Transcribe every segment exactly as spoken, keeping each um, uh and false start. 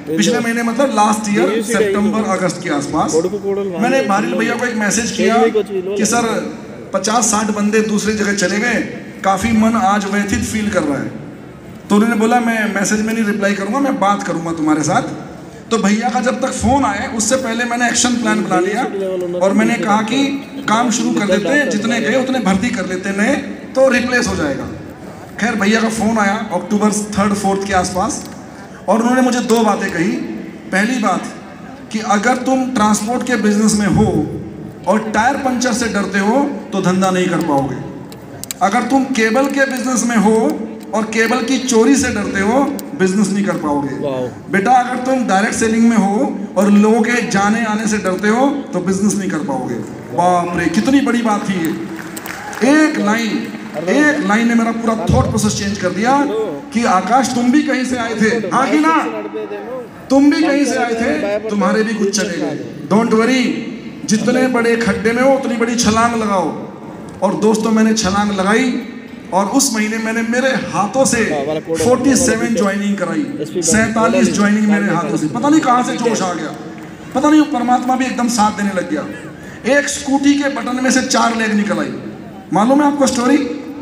पिछले महीने मतलब लास्ट ईयर सितंबर अगस्त के आसपास मैंने भारी भैया को एक मैसेज किया कि सर पचास साठ बंदे दूसरी जगह चले गए, काफ़ी मन आज व्यथित फील कर रहा है। तो उन्होंने बोला मैं मैसेज में नहीं रिप्लाई करूँगा, मैं बात करूँगा तुम्हारे साथ। तो भैया का जब तक फ़ोन आए उससे पहले मैंने एक्शन प्लान बना लिया और मैंने कहा कि काम शुरू कर देते हैं, जितने गए उतने भर्ती कर लेते हैं नए, तो रिप्लेस हो जाएगा। खैर भैया का फ़ोन आया अक्टूबर थर्ड फोर्थ के आसपास और उन्होंने मुझे दो बातें कही। पहली बात कि अगर तुम ट्रांसपोर्ट के बिजनेस में हो और टायर पंचर से डरते हो तो धंधा नहीं कर पाओगे। अगर तुम केबल के बिजनेस में हो और केबल की चोरी से डरते हो बिजनेस नहीं कर पाओगे। बेटा अगर तुम डायरेक्ट सेलिंग में हो और लोगों के जाने आने से डरते हो तो बिजनेस नहीं कर पाओगे। बाप रे कितनी बड़ी बात थी ये। एक लाइन एक लाइन ने मेरा पूरा थॉट प्रोसेस चेंज कर दिया कि आकाश तुम भी कहीं से आए थे, हाँ कि ना, तुम भी कहीं से आए थे, तुम्हारे भी कुछ चले गए। डोंट वरी, जितने बड़े खड्डे में हो उतनी बड़ी छलांग लगाओ। और दोस्तों मैंने छलांग लगाई और उस महीने मैंने मेरे हाथों से सैंतालीस ज्वाइनिंग कराई, सैंतालीस ज्वाइनिंग मेरे हाथों से। पता नहीं कहाँ से जोश आ गया, पता नहीं परमात्मा भी एकदम साथ देने लग गया। एक स्कूटी के बटन में से चार लेग निकल आई। मालूम है आपको स्टोरी?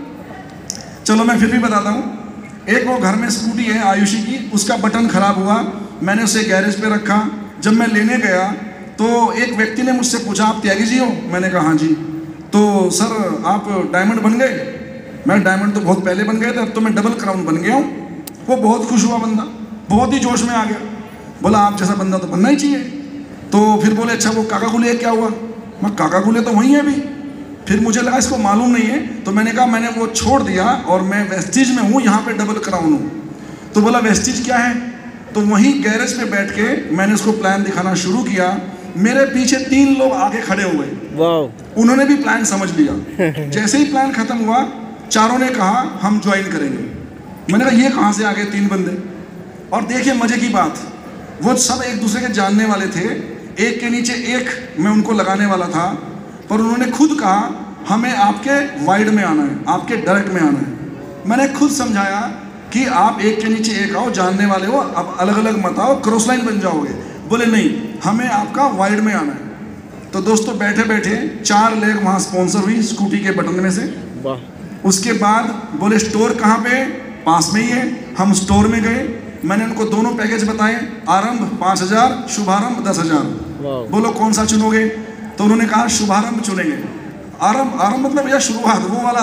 चलो मैं फिर भी बताता हूँ। एक वो घर में स्कूटी है आयुषी की, उसका बटन खराब हुआ, मैंने उसे गैरेज पे रखा। जब मैं लेने गया तो एक व्यक्ति ने मुझसे पूछा आप त्यागी जी हो? मैंने कहा हाँ जी। तो सर आप डायमंड बन गए? मैं डायमंड तो बहुत पहले बन गए थे, अब तो मैं डबल क्राउन बन गया हूँ। वो बहुत खुश हुआ बंदा, बहुत ही जोश में आ गया, बोला आप जैसा बंदा तो बनना ही चाहिए। तो फिर बोले अच्छा वो काका गुले क्या हुआ? मैं काका गुले तो वहीं है अभी। फिर मुझे लगा इसको मालूम नहीं है, तो मैंने कहा मैंने वो छोड़ दिया और मैं वेस्टीज में हूँ, यहाँ पे डबल क्राउन हूँ। तो बोला वेस्टीज क्या है? तो वहीं गैरेज पे बैठ के मैंने उसको प्लान दिखाना शुरू किया। मेरे पीछे तीन लोग आगे खड़े हुए, उन्होंने भी प्लान समझ लिया। जैसे ही प्लान खत्म हुआ चारों ने कहा हम ज्वाइन करेंगे। मैंने कहा ये कहाँ से आ गए तीन बंदे? और देखिए मजे की बात, वो सब एक दूसरे के जानने वाले थे, एक के नीचे एक मैं उनको लगाने वाला था, पर उन्होंने खुद कहा हमें आपके वाइड में आना है, आपके डायरेक्ट में आना है। मैंने खुद समझाया कि आप एक के नीचे एक आओ, जानने वाले हो, अब अलग अलग मत आओ, क्रॉस लाइन बन जाओगे। बोले नहीं हमें आपका वाइड में आना है। तो दोस्तों बैठे बैठे चार लेग वहाँ स्पॉन्सर हुई स्कूटी के बटन में से। उसके बाद बोले स्टोर कहाँ पे? पास में ही है। हम स्टोर में गए, मैंने उनको दोनों पैकेज बताए, आरंभ पाँच हजार, शुभारंभ दस हजार। बोलो कौन सा चुनोगे? तो उन्होंने कहा शुभारंभ चुनेंगे। आरंभ आरंभ मतलब भैया शुरुआत वो वाला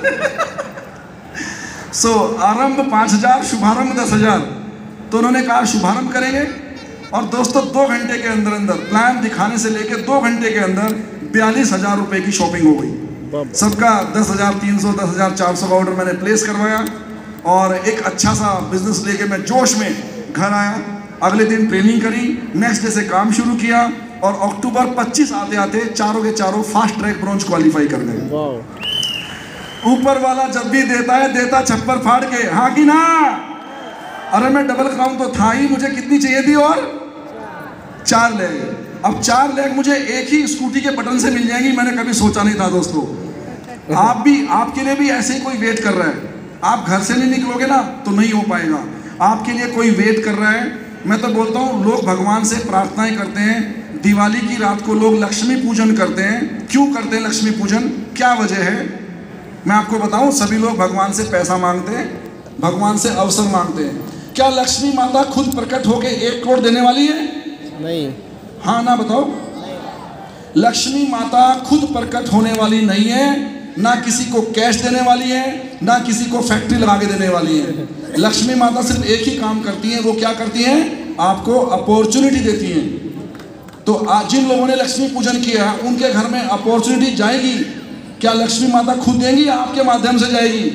सो so, आरंभ पाँच हजार, शुभारंभ दस हजार। तो उन्होंने कहा शुभारंभ करेंगे। और दोस्तों दो घंटे के अंदर अंदर प्लान दिखाने से लेकर दो घंटे के अंदर बयालीस हजार रुपए की शॉपिंग हो गई। सबका दस हजार तीन सौ दस हजार चार सौ का ऑर्डर मैंने प्लेस करवाया और एक अच्छा सा बिजनेस लेके मैं जोश में घर आया। अगले दिन ट्रेनिंग करी, नेक्स्ट डे से काम शुरू किया और अक्टूबर पच्चीस आते आते चारों के चारों फास्ट ट्रैक ब्रॉन्ज क्वालिफाई कर गए। ऊपर वाला जब भी देता है देता छप्पर फाड़ के, हाँ कि ना? अरे मैं डबल क्राउन तो था ही, मुझे कितनी चाहिए थी? और चार लेग। अब चार लेग मुझे एक ही स्कूटी के बटन से मिल जाएंगी, मैंने कभी सोचा नहीं था दोस्तों। आप भी, आपके लिए भी ऐसे ही कोई वेट कर रहा है। आप घर से नहीं निकलोगे ना तो नहीं हो पाएगा। आपके लिए कोई वेट कर रहा है। मैं तो बोलता हूँ लोग भगवान से प्रार्थनाएं करते हैं, दिवाली की रात को लोग लक्ष्मी पूजन करते हैं। क्यों करते हैं लक्ष्मी पूजन? क्या वजह है? मैं आपको बताऊं, सभी लोग भगवान से पैसा मांगते हैं, भगवान से अवसर मांगते हैं। क्या लक्ष्मी माता खुद प्रकट होके एक करोड़ देने वाली है? नहीं। हाँ ना बताओ? लक्ष्मी माता खुद प्रकट होने वाली नहीं है, ना किसी को कैश देने वाली है, ना किसी को फैक्ट्री लगा के देने वाली है। लक्ष्मी माता सिर्फ एक ही काम करती है, वो क्या करती है? आपको अपॉर्चुनिटी देती है। तो आज जिन लोगों ने लक्ष्मी पूजन किया उनके घर में अपॉर्चुनिटी जाएगी, क्या लक्ष्मी माता खुद देंगी या आपके माध्यम से जाएगी?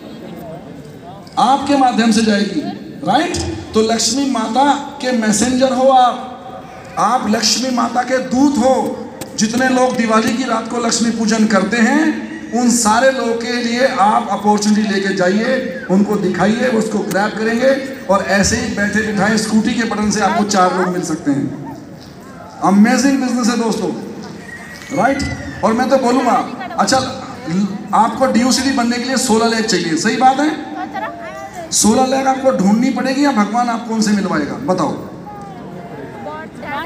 आपके माध्यम से जाएगी, राइट? तो लक्ष्मी माता के मैसेंजर हो आप आप लक्ष्मी माता के दूत हो। जितने लोग दिवाली की रात को लक्ष्मी पूजन करते हैं उन सारे लोगों के लिए आप अपॉर्चुनिटी लेके जाइए, उनको दिखाइए, उसको ग्रैब करेंगे और ऐसे ही बैठे बिठाए स्कूटी के बटन से आपको चार लोग मिल सकते हैं। अमेजिंग बिजनेस है दोस्तों, राइट? और मैं तो बोलूँगा, अच्छा आपको डीओसीडी बनने के लिए सोलह लेग चाहिए, सही बात है? सोलह लेग आपको ढूंढनी पड़ेगी या भगवान आपको उनसे मिलवाएगा? बताओ।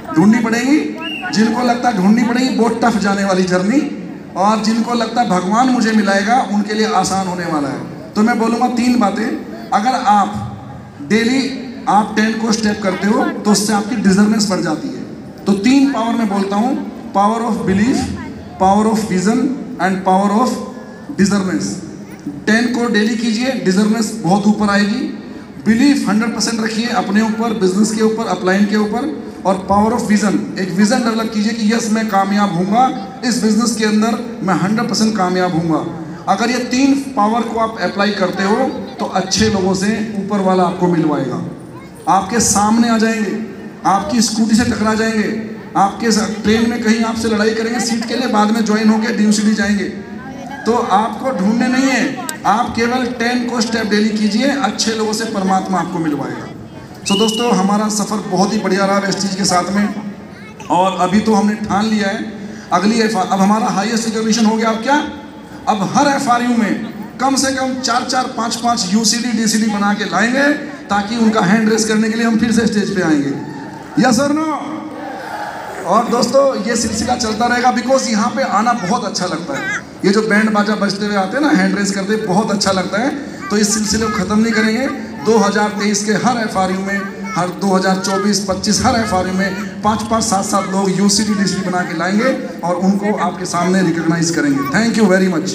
ढूंढनी पड़ेगी। जिनको लगता है ढूंढनी पड़ेगी बहुत टफ जाने वाली जर्नी, और जिनको लगता है भगवान मुझे मिलाएगा उनके लिए आसान होने वाला है। तो मैं बोलूँगा तीन बातें। अगर आप डेली आप टेन को स्टेप करते हो तो उससे आपकी डिजर्नेस बढ़ जाती है। तो तीन पावर मैं बोलता हूँ, power of belief, power of vision and power of desireness. Ten को डेली कीजिए, डिजर्नेस बहुत ऊपर आएगी। बिलीफ हंड्रेड परसेंट रखिए अपने ऊपर, बिजनेस के ऊपर, अपलाइन के ऊपर। और पावर ऑफ विजन, एक विजन डेवलप कीजिए कि यस मैं कामयाब हूँगा इस बिजनेस के अंदर, मैं हंड्रेड परसेंट कामयाब हूँगा। अगर ये तीन पावर को आप अप्लाई करते हो तो अच्छे लोगों से ऊपर वाला आपको मिलवाएगा। आपके सामने आ जाएंगे, आपकी स्कूटी से टकरा जाएंगे, आपके ट्रेन में कहीं आपसे लड़ाई करेंगे सीट के लिए, बाद में ज्वाइन होकर डी सी डी जाएंगे। तो आपको ढूंढने नहीं है, आप केवल टेन को स्टेप डेली कीजिए, अच्छे लोगों से परमात्मा आपको मिलवाएगा। सो so, दोस्तों हमारा सफ़र बहुत ही बढ़िया रहा वेस्टीज के साथ में, और अभी तो हमने ठान लिया है अगली एफ अब हमारा हाईएस्ट रिकॉग्निशन हो गया। अब क्या, अब हर एफ आर यू में कम से कम चार चार पाँच पाँच U C D D C D बना के लाएंगे, ताकि उनका हैंड रेस करने के लिए हम फिर से स्टेज पे आएंगे। यस और नो? और दोस्तों ये सिलसिला चलता रहेगा, बिकॉज यहाँ पे आना बहुत अच्छा लगता है। ये जो बैंड बाजा बजते हुए आते हैं ना, हैंड रेस करते, बहुत अच्छा लगता है। तो इस सिलसिले को ख़त्म नहीं करेंगे। दो हज़ार तेईस के हर एफ आर यू में, हर दो हज़ार चौबीस पच्चीस हर एफ आर यू में पाँच पाँच सात सात लोग U C D D C D बना के लाएंगे और उनको आपके सामने रिकॉग्नाइज करेंगे। Thank you very much.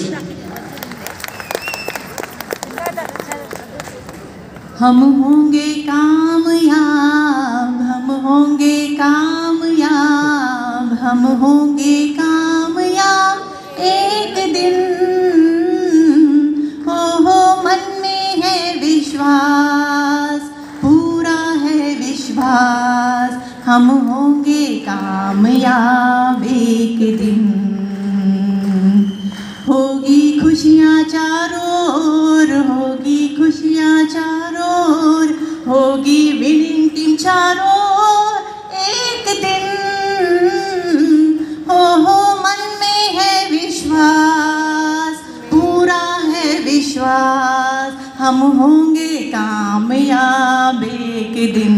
हम होंगे कामयाब, हम होंगे कामयाब, हम होंगे कामयाब एक दिन। हो हो मन में है विश्वास, पूरा है विश्वास, हम होंगे कामयाब एक दिन। होगी खुशियाँ चारों ओर, होगी खुशियाँ चारों ओर, होगी विनिंग टीम चारों ओर एक दिन। हो हो मन में है विश्वास, पूरा है विश्वास, हम होंगे कामयाब एक दिन।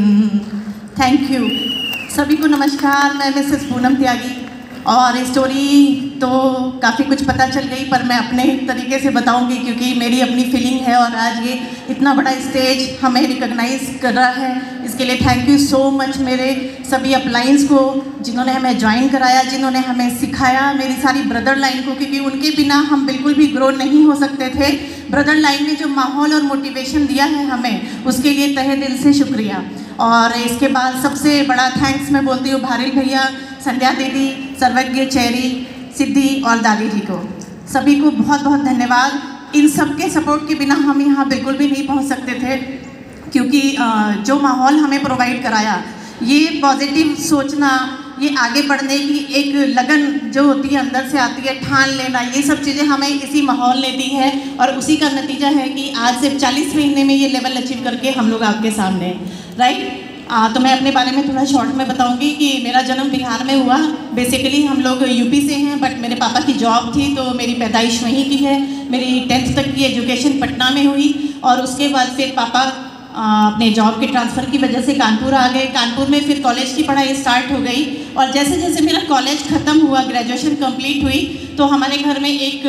थैंक यू सभी को। नमस्कार, मैं मिसेस पूनम त्यागी। और स्टोरी तो काफ़ी कुछ पता चल गई, पर मैं अपने तरीके से बताऊंगी क्योंकि मेरी अपनी फीलिंग है। और आज ये इतना बड़ा स्टेज हमें रिकॉग्नाइज कर रहा है, इसके लिए थैंक यू सो मच मेरे सभी अपलाइंस को, जिन्होंने हमें ज्वाइन कराया, जिन्होंने हमें सिखाया, मेरी सारी ब्रदर लाइन को, क्योंकि उनके बिना हम बिल्कुल भी ग्रो नहीं हो सकते थे। ब्रदर लाइन ने जो माहौल और मोटिवेशन दिया है हमें, उसके लिए तहे दिल से शुक्रिया। और इसके बाद सबसे बड़ा थैंक्स मैं बोलती हूँ भारिल भैया, संध्या दीदी, सर्वज्ञ चेरी, सिद्धि और दादी जी को, सभी को बहुत बहुत धन्यवाद। इन सब के सपोर्ट के बिना हम यहाँ बिल्कुल भी नहीं पहुँच सकते थे, क्योंकि जो माहौल हमें प्रोवाइड कराया, ये पॉजिटिव सोचना, ये आगे बढ़ने की एक लगन जो होती है अंदर से आती है, ठान लेना, ये सब चीज़ें हमें इसी माहौल ने दी है। और उसी का नतीजा है कि आज सिर्फ चालीस महीने में ये लेवल अचीव करके हम लोग आपके सामने, राइट। आ, तो मैं अपने बारे में थोड़ा शॉर्ट में बताऊंगी कि मेरा जन्म बिहार में हुआ। बेसिकली हम लोग यूपी से हैं, बट मेरे पापा की जॉब थी तो मेरी पैदाइश वहीं की है। मेरी टेंथ तक की एजुकेशन पटना में हुई, और उसके बाद फिर पापा आ, अपने जॉब के ट्रांसफ़र की वजह से कानपुर आ गए। कानपुर में फिर कॉलेज की पढ़ाई स्टार्ट हो गई, और जैसे जैसे मेरा कॉलेज ख़त्म हुआ, ग्रेजुएशन कंप्लीट हुई, तो हमारे घर में एक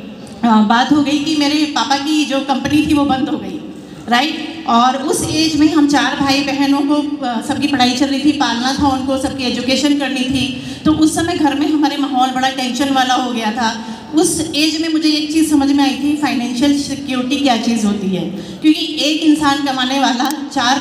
आ, बात हो गई कि मेरे पापा की जो कंपनी थी वो बंद हो गई, राइट। और उस एज में हम चार भाई बहनों को, सबकी पढ़ाई चल रही थी, पालना था उनको, सबकी एजुकेशन करनी थी। तो उस समय घर में हमारे माहौल बड़ा टेंशन वाला हो गया था। उस एज में मुझे एक चीज़ समझ में आई थी, फाइनेंशियल सिक्योरिटी क्या चीज़ होती है। क्योंकि एक इंसान कमाने वाला, चार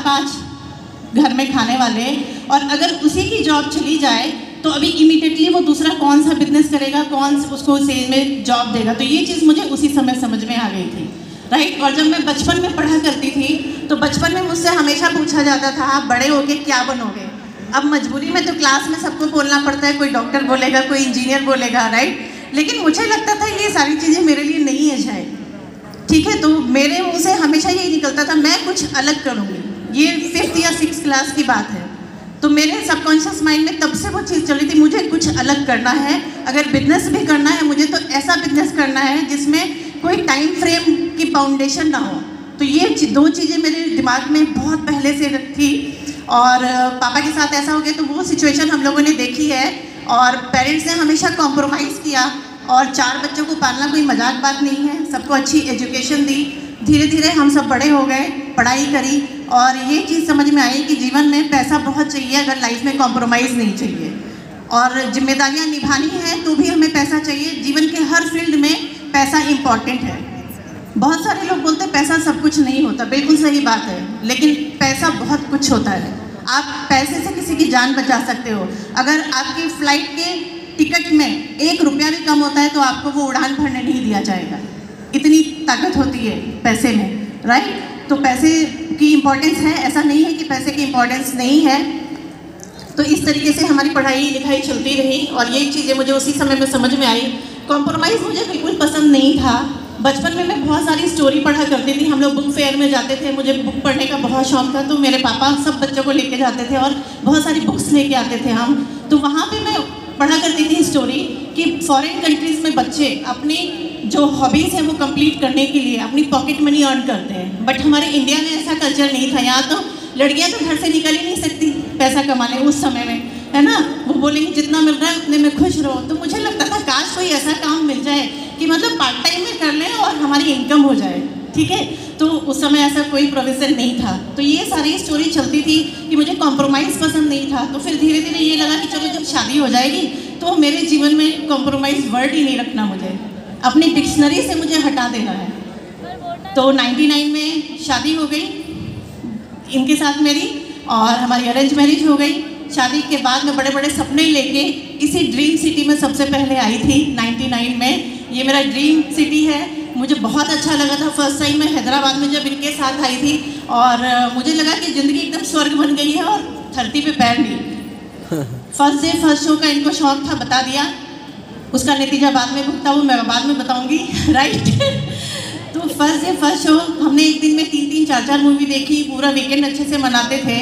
पाँच घर में खाने वाले, और अगर उसी की जॉब चली जाए तो अभी इमीडिएटली वो दूसरा कौन सा बिजनेस करेगा, कौन उसको सेल में जॉब देगा। तो ये चीज़ मुझे उसी समय समझ में आ गई थी, राइट। और जब मैं बचपन में पढ़ा करती थी तो बचपन में मुझसे हमेशा पूछा जाता था, आप बड़े होके क्या बनोगे। अब मजबूरी में तो क्लास में सबको बोलना पड़ता है, कोई डॉक्टर बोलेगा, कोई इंजीनियर बोलेगा, राइट। लेकिन मुझे लगता था ये सारी चीज़ें मेरे लिए नहीं है शायद, ठीक है। तो मेरे मुँह से हमेशा यही निकलता था, मैं कुछ अलग करूँगी। ये फिफ्थ या सिक्स क्लास की बात है। तो मेरे सबकॉन्शियस माइंड में तब से वो चीज़ चली थी, मुझे कुछ अलग करना है। अगर बिजनेस भी करना है मुझे, तो ऐसा बिजनेस करना है जिसमें कोई टाइम फ्रेम की फाउंडेशन ना हो। तो ये दो चीज़ें मेरे दिमाग में बहुत पहले से थी। और पापा के साथ ऐसा हो गया, तो वो सिचुएशन हम लोगों ने देखी है। और पेरेंट्स ने हमेशा कॉम्प्रोमाइज़ किया, और चार बच्चों को पालना कोई मजाक बात नहीं है, सबको अच्छी एजुकेशन दी। धीरे धीरे हम सब बड़े हो गए, पढ़ाई करी, और ये चीज़ समझ में आई कि जीवन में पैसा बहुत चाहिए अगर लाइफ में कॉम्प्रोमाइज़ नहीं चाहिए, और जिम्मेदारियां निभानी है तो भी हमें पैसा चाहिए। जीवन के हर फील्ड में पैसा इम्पॉर्टेंट है। बहुत सारे लोग बोलते हैं पैसा सब कुछ नहीं होता, बिल्कुल सही बात है, लेकिन पैसा बहुत कुछ होता है। आप पैसे से किसी की जान बचा सकते हो। अगर आपकी फ़्लाइट के टिकट में एक रुपया भी कम होता है तो आपको वो उड़ान भरने नहीं दिया जाएगा, इतनी ताकत होती है पैसे में, राइट। तो पैसे की इम्पोर्टेंस है, ऐसा नहीं है कि पैसे की इम्पोर्टेंस नहीं है। तो इस तरीके से हमारी पढ़ाई लिखाई चलती रही, और ये चीज़ें मुझे उसी समय में समझ में आई। कॉम्प्रोमाइज़ मुझे बिल्कुल पसंद नहीं था। बचपन में मैं बहुत सारी स्टोरी पढ़ा करती थी, हम लोग बुक फेयर में जाते थे, मुझे बुक पढ़ने का बहुत शौक था, तो मेरे पापा सब बच्चों को लेके जाते थे और बहुत सारी बुक्स लेके आते थे हम। तो वहाँ पे मैं पढ़ा करती थी स्टोरी कि फॉरेन कंट्रीज़ में बच्चे अपनी जो हॉबीज़ हैं वो कंप्लीट करने के लिए अपनी पॉकेट मनी अर्न करते हैं। बट हमारे इंडिया में ऐसा कल्चर नहीं था। यहाँ तो लड़कियाँ तो घर से निकल ही नहीं सकती पैसा कमाने उस समय में, है ना। वो बोलेंगे जितना मिल रहा है उतने में खुश रहो। तो मुझे लगता था काश कोई ऐसा काम मिल जाए कि मतलब पार्ट टाइम में कर लें और हमारी इनकम हो जाए, ठीक है। तो उस समय ऐसा कोई प्रोविज़न नहीं था। तो ये सारी स्टोरी चलती थी कि मुझे कॉम्प्रोमाइज़ पसंद नहीं था। तो फिर धीरे धीरे ये लगा कि चलो जब शादी हो जाएगी तो मेरे जीवन में कॉम्प्रोमाइज़ वर्ड ही नहीं रखना, मुझे अपनी डिक्शनरी से मुझे हटा देना है। तो निन्यानवे में शादी हो गई इनके साथ मेरी, और हमारी अरेंज मैरिज हो गई। शादी के बाद मैं बड़े बड़े सपने लेके इसी ड्रीम सिटी में सबसे पहले आई थी निन्यानवे में। ये मेरा ड्रीम सिटी है। मुझे बहुत अच्छा लगा था फर्स्ट टाइम मैं हैदराबाद में जब इनके साथ आई थी, और मुझे लगा कि ज़िंदगी एकदम स्वर्ग बन गई है और धरती पे पैर नहीं। फर्स्ट डे फर्स्ट शो का इनको शौक था, बता दिया। उसका नतीजा बाद में भुगता, वो मैं बाद में बताऊँगी, राइट। तो फर्स्ट डे फर्स्ट शो हमने एक दिन में तीन तीन चार चार मूवी देखी, पूरा वीकेंड अच्छे से मनाते थे।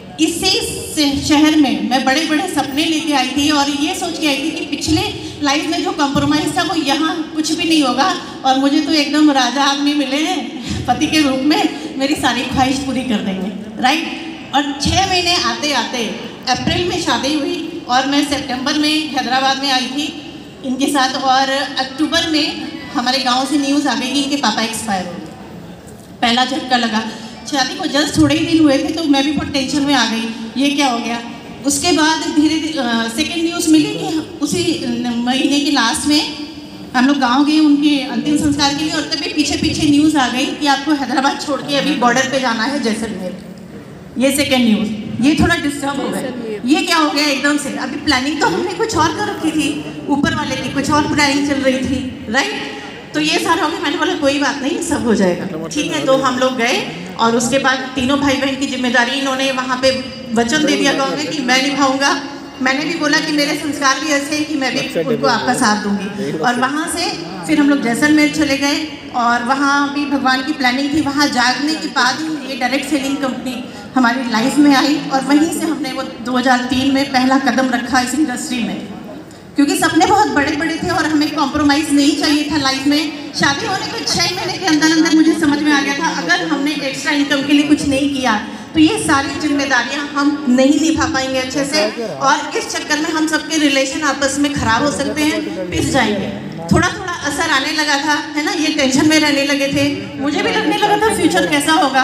इसी शहर में मैं बड़े बड़े सपने लेके आई थी, और ये सोच के आई थी कि पिछले लाइफ में जो कॉम्प्रोमाइज़ था वो यहाँ कुछ भी नहीं होगा, और मुझे तो एकदम राजा आदमी मिले हैं पति के रूप में, मेरी सारी ख्वाहिश पूरी कर देंगे, राइट। और छः महीने आते आते अप्रैल में शादी हुई, और मैं सितंबर में हैदराबाद में आई थी इनके साथ, और अक्टूबर में हमारे गांव से न्यूज़ आ गई कि इनके पापा एक्सपायर हो गए। पहला झटका लगा। शादी को जस्ट थोड़े ही दिन हुए थे तो मैं भी बहुत टेंशन में आ गई, ये क्या हो गया। उसके बाद धीरे धीरे सेकेंड न्यूज़ मिली कि उसी महीने के लास्ट में हम लोग गांव गए उनके अंतिम संस्कार के लिए, और तभी पीछे पीछे न्यूज़ आ गई कि आपको हैदराबाद छोड़ के अभी बॉर्डर पे जाना है जैसलमेर। ये सेकेंड न्यूज़, ये थोड़ा डिस्टर्ब हो गया, ये क्या हो गया एकदम से। अभी प्लानिंग तो हमने कुछ और कर रखी थी, ऊपर वाले की कुछ और प्लानिंग चल रही थी, राइट। तो ये सारा हो गया। मैंने बोला कोई बात नहीं, सब हो जाएगा, ठीक है। तो हम लोग गए, और उसके बाद तीनों भाई बहन की जिम्मेदारी इन्होंने वहाँ पे वचन दे दिया गाँव में कि मैं निभाऊंगा। मैंने भी बोला कि मेरे संस्कार भी ऐसे हैं कि मैं भी उनको आपका साथ दूंगी। और वहाँ से फिर हम लोग जैसलमेर चले गए, और वहाँ भी भगवान की प्लानिंग थी। वहाँ जागने के बाद ही ये डायरेक्ट सेलिंग कंपनी हमारी लाइफ में आई, और वहीं से हमने वो दो हज़ार तीन में पहला कदम रखा इस इंडस्ट्री में, क्योंकि सपने बहुत बड़े बड़े थे और हमें कॉम्प्रोमाइज़ नहीं चाहिए था लाइफ में। शादी होने के छः महीने के अंदर अंदर मुझे समझ में आ गया था अगर हमने एक्स्ट्रा इनकम के लिए कुछ नहीं किया तो ये सारी जिम्मेदारियां हम नहीं निभा पाएंगे अच्छे से, और इस चक्कर में हम सबके रिलेशन आपस में ख़राब हो सकते हैं, पिस जाएंगे। थोड़ा थोड़ा असर आने लगा था, है ना। ये टेंशन में रहने लगे थे, मुझे भी लगने लगा था फ्यूचर कैसा होगा,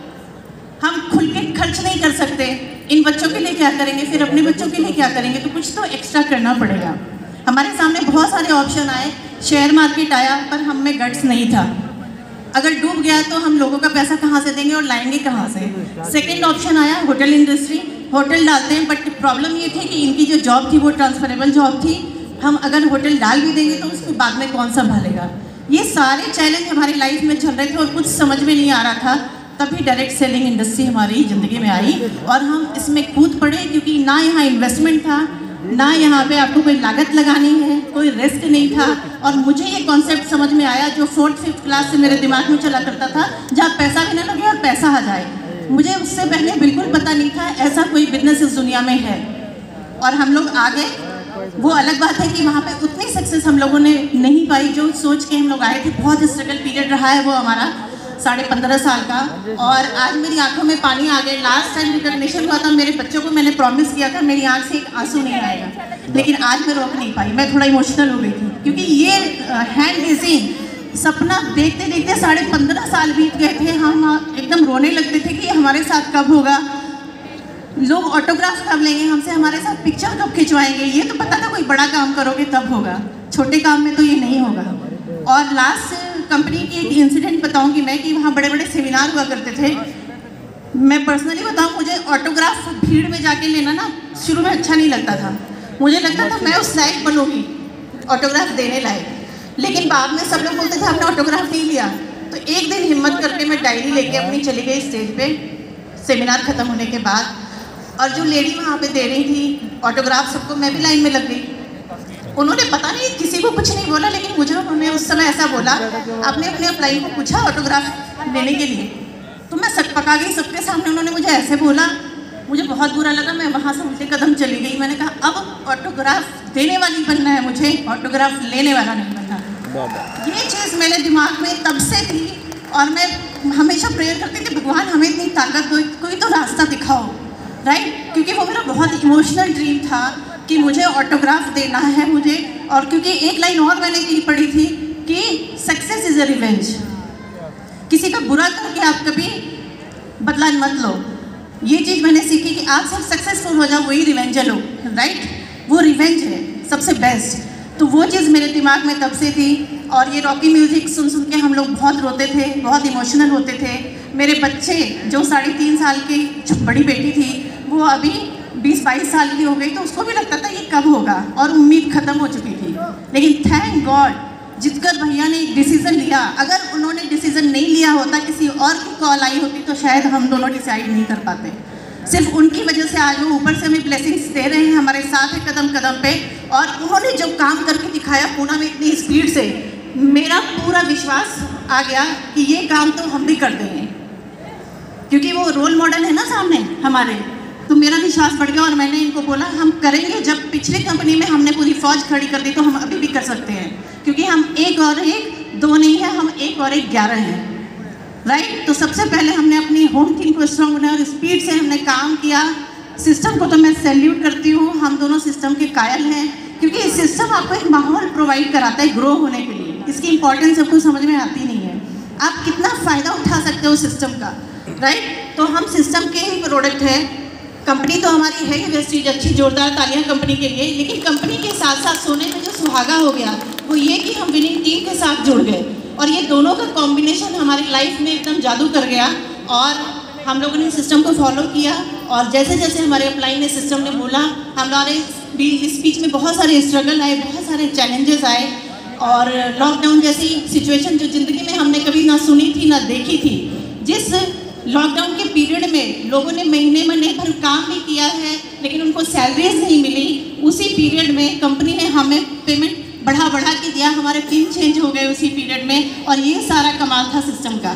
हम खुल के खर्च नहीं कर सकते, इन बच्चों के लिए क्या करेंगे, फिर अपने बच्चों के लिए क्या करेंगे, तो कुछ तो एक्स्ट्रा करना पड़ेगा। हमारे सामने बहुत सारे ऑप्शन आए, शेयर मार्केट आया, पर हम में गट्स नहीं था। अगर डूब गया तो हम लोगों का पैसा कहाँ से देंगे और लाएंगे कहाँ से। सेकंड ऑप्शन आया होटल इंडस्ट्री, होटल डालते हैं, बट प्रॉब्लम ये थी कि इनकी जो जॉब थी वो ट्रांसफरेबल जॉब थी, हम अगर होटल डाल भी देंगे तो उसको बाद में कौन संभालेगा। ये सारे चैलेंज हमारी लाइफ में चल रहे थे और कुछ समझ में नहीं आ रहा था। तभी डायरेक्ट सेलिंग इंडस्ट्री हमारी ज़िंदगी में आई और हम इसमें कूद पड़े, क्योंकि ना यहाँ इन्वेस्टमेंट था, ना यहाँ पे आपको कोई लागत लगानी है, कोई रिस्क नहीं था। और मुझे ये कॉन्सेप्ट समझ में आया जो फोर्थ फिफ्थ क्लास से मेरे दिमाग में चला करता था, जहाँ पैसा भी ना लगे और पैसा आ जाए। मुझे उससे पहले बिल्कुल पता नहीं था ऐसा कोई बिजनेस इस दुनिया में है, और हम लोग आ गए। वो अलग बात है कि वहाँ पे उतनी सक्सेस हम लोगों ने नहीं पाई जो सोच के हम लोग आए थे। बहुत स्ट्रगल पीरियड रहा है वो हमारा। साढ़े पंद्रह साल का, और आज मेरी आंखों में पानी आ गया। लास्ट टाइम रिकॉग्निशन हुआ था, मेरे बच्चों को मैंने प्रॉमिस किया था मेरी आंख से एक आंसू नहीं आएगा, लेकिन आज मैं रोक नहीं पाई, मैं थोड़ा इमोशनल हो गई थी, क्योंकि ये हैंड रेजिंग सपना देखते देखते साढ़े पंद्रह साल बीत गए थे। हम एकदम रोने लगते थे कि हमारे साथ कब होगा, लोग ऑटोग्राफ कब लेंगे हमसे, हमारे साथ पिक्चर कब खिंचवाएंगे। ये तो पता था कोई बड़ा काम करोगे तब होगा, छोटे काम में तो ये नहीं होगा। और लास्ट कंपनी की एक इंसिडेंट बताऊंगी मैं कि वहाँ बड़े बड़े सेमिनार हुआ करते थे। मैं पर्सनली बताऊँ, मुझे ऑटोग्राफ भीड़ में जाके लेना ना शुरू में अच्छा नहीं लगता था। मुझे लगता था मैं उस लायक बनूंगी ऑटोग्राफ देने लायक, लेकिन बाद में सब लोग बोलते थे आपने ऑटोग्राफ नहीं लिया। तो एक दिन हिम्मत करके मैं डायरी लेके अपनी चली गई स्टेज पे, सेमिनार ख़त्म होने के बाद, और जो लेडी वहाँ पे दे रही थी ऑटोग्राफ सबको, मैं भी लाइन में लग गई। उन्होंने पता नहीं किसी को कुछ नहीं बोला, लेकिन मुझे उन्होंने उस समय ऐसा बोला, आपने अपने अपलाइन को पूछा ऑटोग्राफ लेने के लिए, तो मैं सक पका गई सबके सामने। उन्होंने मुझे ऐसे बोला, मुझे बहुत बुरा लगा, मैं वहाँ से उल्टे कदम चली गई। मैंने कहा अब ऑटोग्राफ देने वाली बनना है मुझे, ऑटोग्राफ लेने वाला नहीं बनना। ये चीज़ मेरे दिमाग में तब से थी, और मैं हमेशा प्रेयर करती थी भगवान हमें इतनी ताकत दो, कोई तो रास्ता दिखाओ, राइट। क्योंकि वो मेरा बहुत इमोशनल ड्रीम था कि मुझे ऑटोग्राफ देना है मुझे। और क्योंकि एक लाइन और मैंने की पढ़ी थी कि सक्सेस इज अ रिवेंज, किसी का बुरा करके आप कभी बदला मत लो। ये चीज़ मैंने सीखी कि आप सिर्फ सक्सेसफुल हो जाओ वही रिवेंज लो, राइट, वो रिवेंज है सबसे बेस्ट। तो वो चीज़ मेरे दिमाग में तब से थी। और ये रॉकी म्यूज़िक सुन सुन के हम लोग बहुत रोते थे, बहुत इमोशनल होते थे। मेरे बच्चे जो साढ़े तीन साल की बड़ी बेटी थी, वो अभी बीस बाईस साल की हो गई, तो उसको भी लगता था ये कब होगा, और उम्मीद ख़त्म हो चुकी थी। लेकिन थैंक गॉड जितकर भैया ने एक डिसीज़न लिया। अगर उन्होंने डिसीज़न नहीं लिया होता, किसी और की कॉल आई होती, तो शायद हम दोनों डिसाइड नहीं कर पाते। सिर्फ उनकी वजह से आज वो ऊपर से हमें ब्लेसिंग्स दे रहे हैं, हमारे साथ है कदम कदम पे। और उन्होंने जो काम करके दिखाया पूना में इतनी स्पीड से, मेरा पूरा विश्वास आ गया कि ये काम तो हम भी कर देंगे, क्योंकि वो रोल मॉडल है ना सामने हमारे। तो मेरा विश्वास बढ़ गया, और मैंने इनको बोला हम करेंगे। जब पिछले कंपनी में हमने पूरी फौज खड़ी कर दी, तो हम अभी भी कर सकते हैं, क्योंकि हम एक और एक दो नहीं है, हम एक और एक ग्यारह हैं, राइट। तो सबसे पहले हमने अपनी होम टीम को स्ट्रॉन्ग बनाया और स्पीड से हमने काम किया। सिस्टम को तो मैं सैल्यूट करती हूँ, हम दोनों सिस्टम के कायल हैं, क्योंकि सिस्टम आपको एक माहौल प्रोवाइड कराता है ग्रो होने के लिए। इसकी इंपॉर्टेंस सबको समझ में आती नहीं है, आप कितना फ़ायदा उठा सकते हो सिस्टम का, राइट। तो हम सिस्टम के ही प्रोडक्ट हैं। कंपनी तो हमारी है ही वेस्टीज, अच्छी जोरदार तालियां कंपनी के लिए। लेकिन कंपनी के साथ साथ सोने में जो सुहागा हो गया वो ये कि हम विनिंग टीम के साथ जुड़ गए, और ये दोनों का कॉम्बिनेशन हमारी लाइफ में एकदम जादू कर गया। और हम लोगों ने सिस्टम को फॉलो किया, और जैसे जैसे हमारे अपलाइन ने सिस्टम ने बोला, हमारे इस बीच में बहुत सारे स्ट्रगल आए, बहुत सारे चैलेंजेस आए, और लॉकडाउन जैसी सिचुएशन जो ज़िंदगी में हमने कभी ना सुनी थी ना देखी थी। जिस लॉकडाउन के पीरियड में लोगों ने महीने महीने भर काम भी किया है, लेकिन उनको सैलरीज नहीं मिली, उसी पीरियड में कंपनी ने हमें पेमेंट बढ़ा बढ़ा के दिया, हमारे पिन चेंज हो गए उसी पीरियड में। और ये सारा कमाल था सिस्टम का,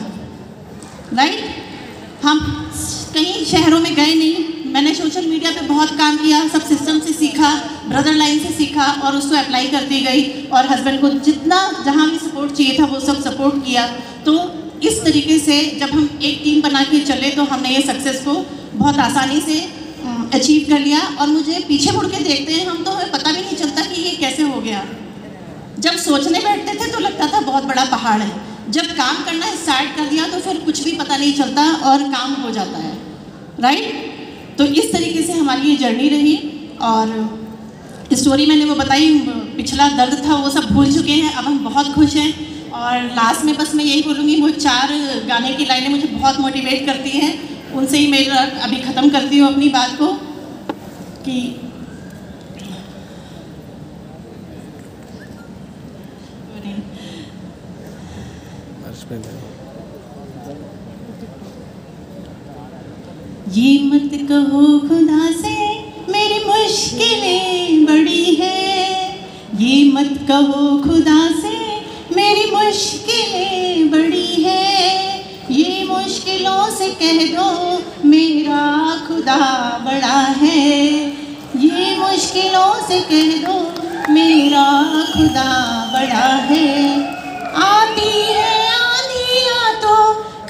राइट। हम कहीं शहरों में गए नहीं, मैंने सोशल मीडिया पे बहुत काम किया, सब सिस्टम से सीखा, ब्रदर लाइन से सीखा, और उसको अप्लाई करती गई। और हस्बैंड को जितना जहाँ भी सपोर्ट चाहिए था वो सब सपोर्ट किया। तो इस तरीके से जब हम एक टीम बना के चले, तो हमने ये सक्सेस को बहुत आसानी से अचीव कर लिया। और मुझे पीछे मुड़ के देखते हैं हम, तो हमें पता भी नहीं चलता कि ये कैसे हो गया। जब सोचने बैठते थे तो लगता था बहुत बड़ा पहाड़ है, जब काम करना स्टार्ट कर दिया तो फिर कुछ भी पता नहीं चलता और काम हो जाता है, राइट। तो इस तरीके से हमारी ये जर्नी रही। और स्टोरी मैंने वो बताई, पिछला दर्द था वो सब भूल चुके हैं, अब हम बहुत खुश हैं। और लास्ट में बस मैं यही बोलूँगी, वो चार गाने की लाइनें मुझे बहुत मोटिवेट करती हैं, उनसे ही मैं अभी ख़त्म करती हूँ अपनी बात को कि ये मत कहो खुदा से मेरी मुश्किलें बड़ी है, ये मत कहो खुदा से मेरी मुश्किलें बड़ी है, ये मुश्किलों से कह दो मेरा खुदा बड़ा है, ये मुश्किलों से कह दो मेरा खुदा बड़ा है। आती है आंधियाँ तो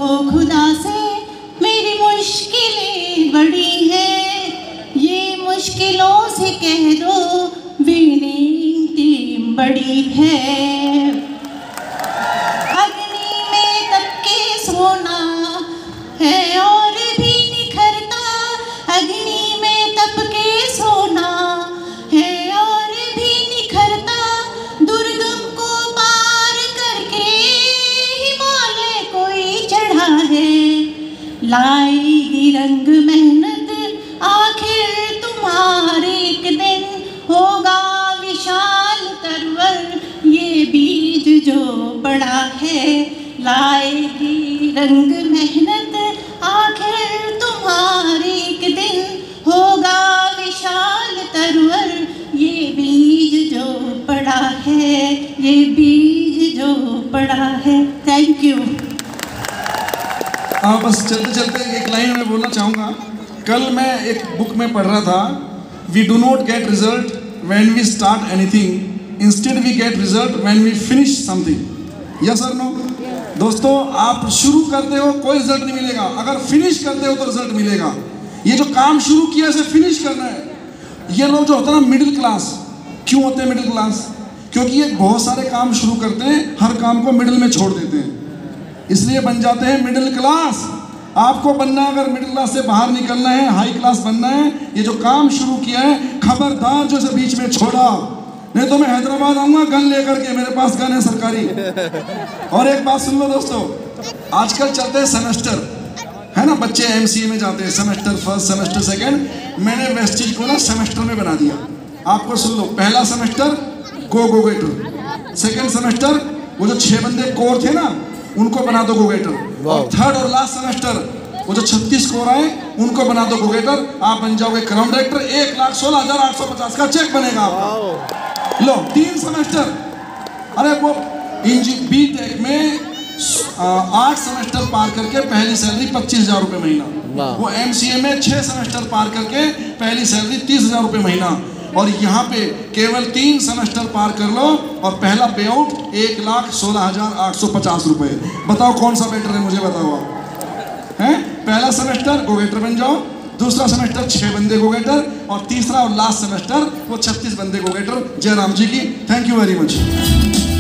कहो खुदा से मेरी मुश्किलें बड़ी हैं, ये मुश्किलों से कह दो विनती बड़ी है। अग्नि में तप के सोना है और भी निखरता, अग्नि में तप के सोना है और भी निखरता, दुर्गम को पार करके हिमालय कोई चढ़ा है। लाएगी रंग मेहनत आखिर तुम्हारे एक दिन, होगा विशाल तरवर ये बीज जो बड़ा है। लाएगी रंग मेहनत आखिर तुम्हारे एक दिन, होगा विशाल तरवर ये बीज जो बड़ा है, ये बीज जो बड़ा है। Thank you. हाँ, बस चलते चलते एक लाइन में बोलना चाहूँगा। कल मैं एक बुक में पढ़ रहा था, we do not get result when we start anything, instead we get result when we finish something. Yes और नो? दोस्तों, आप शुरू करते हो कोई रिजल्ट नहीं मिलेगा, अगर फिनिश करते हो तो रिजल्ट मिलेगा। ये जो काम शुरू किया इसे फिनिश करना है। ये लोग जो होता है ना मिडिल क्लास, क्यों होते हैं मिडिल क्लास? क्योंकि ये बहुत सारे काम शुरू करते हैं, हर काम को मिडिल में छोड़ देते हैं, इसलिए बन जाते हैं मिडिल क्लास। आपको बनना है, अगर मिडिल क्लास से बाहर निकलना है, हाई क्लास बनना है, ये जो काम शुरू किया है खबरदार जो इसे बीच में छोड़ा, नहीं तो मैं हैदराबाद आऊँगा गन लेकर के, मेरे पास गन है सरकारी। और एक बात सुन लो दोस्तों, आजकल चलते हैं सेमेस्टर, है ना, बच्चे एमसीए में जाते हैं, सेमेस्टर फर्स्ट, सेमेस्टर सेकंड। मैंने वेस्टेज को ना सेमेस्टर में बना दिया। आपको सुन लो, पहला semester go go getter, second semester वो जो छह बंदे कोर थे ना उनको बना दो गो गेटर, और थर्ड और लास्ट सेमेस्टर वो जो छत्तीस कोर आए उनको बना दो गो गेटर। आप बन जाओगे क्राउन डायरेक्टर, एक लाख सोलह हजार आठ सौ पचास का चेक बनेगा आपका। लो, तीन सेमेस्टर। अरे वो इंजी बी टेक में आठ सेमेस्टर पार करके पहली सैलरी पच्चीस हजार रुपये महीना, वो एमसीए में छह सेमेस्टर पार करके पहली सैलरी तीस हजार रुपये महीना, और यहाँ पे केवल तीन सेमेस्टर पार कर लो और पहला पे आउट एक लाख सोलह हजार आठ सौ पचास रुपये। बताओ कौन सा बेटर है, मुझे बताओ आप। हैं, पहला सेमेस्टर गो गेटर बन जाओ, दूसरा सेमेस्टर छह बंदे गो गेटर, और तीसरा और लास्ट सेमेस्टर वो छत्तीस बंदे गो गेटर। जय राम जी की। Thank you very much.